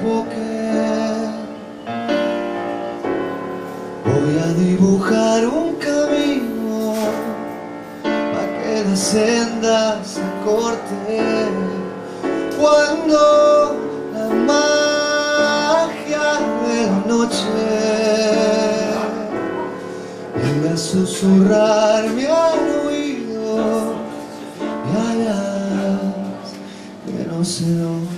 equivoqué. Voy a dibujar un camino para que la senda se corte. Cuando la magia de la noche venga a susurrarme al oído y hagas que no se note.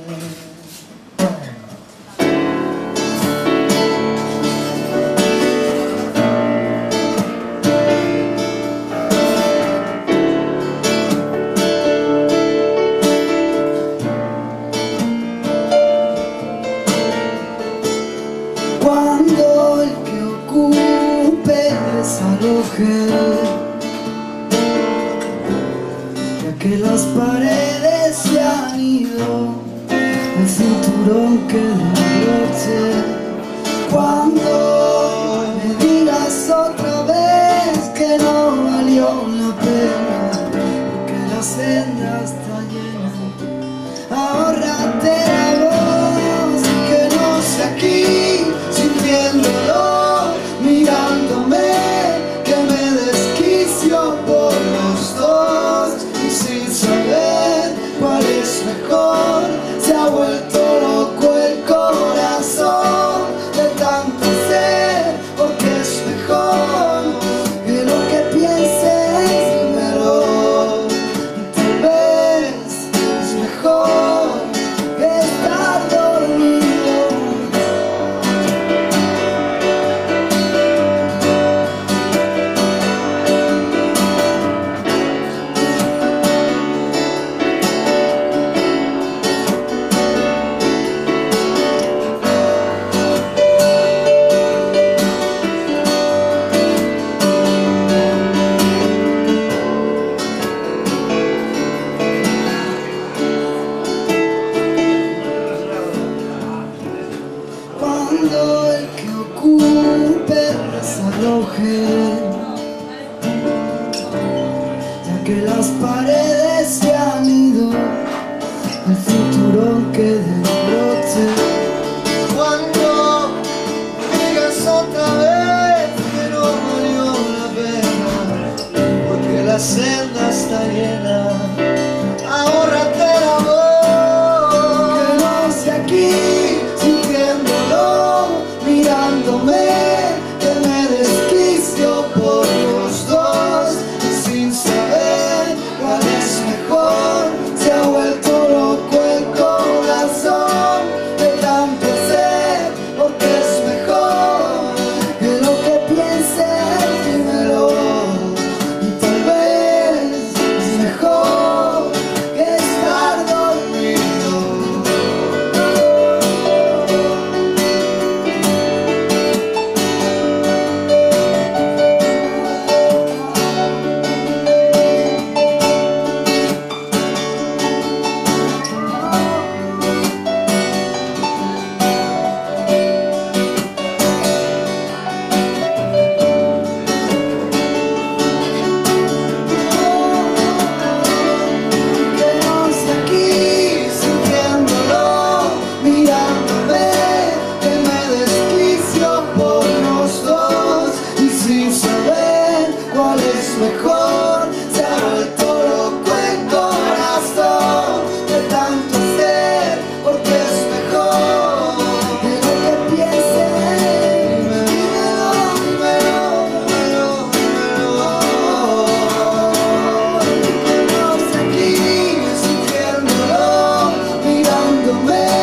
Cuando el que ocupe desaloje, ya que las paredes se han ido, el cinturón que derroche. Cuando me digas otra vez que no valió la pena, porque la senda está llena, ahórrate la voz y que no sé aquí sintiéndolo, mirándome, que me desquicio por los dos y sin saber cuál es mejor. Se ha vuelto loco el corazón de tanto ser, porque es mejor que lo que pienses primero, y tal vez es mejor que estar dormido. Cuando el que ocupe desaloje, ya que las paredes se han ido, el cinturón que derroche. Cuando digas otra vez que no valió la pena, porque la senda está llena, ahórrate la voz, que no sé aquí sintiéndolo, mirándome, que me desquicio por los dos y sin saber cuál es mejor. Se ha vuelto loco el corazón de tanto ser, porque es mejor que lo que pienses primero, y tal vez es mejor que estar dormido. Mejor, se ha vuelto loco el corazón de tanto ser, porque es mejor que lo que pienses. Dímelo, dímelo, dímelo, dímelo. Que no sé aquí sintiéndolo, mirándome,